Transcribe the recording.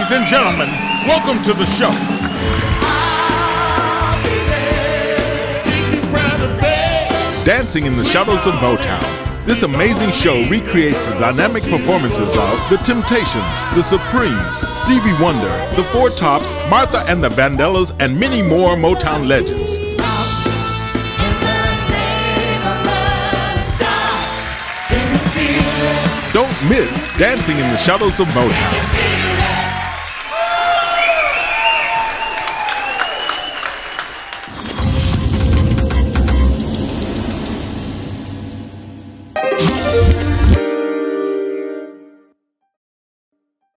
Ladies and gentlemen, welcome to the show. Dancing in the Shadows of Motown. This amazing show recreates the dynamic performances of The Temptations, The Supremes, Stevie Wonder, The Four Tops, Martha and the Vandellas, and many more Motown legends. Don't miss Dancing in the Shadows of Motown.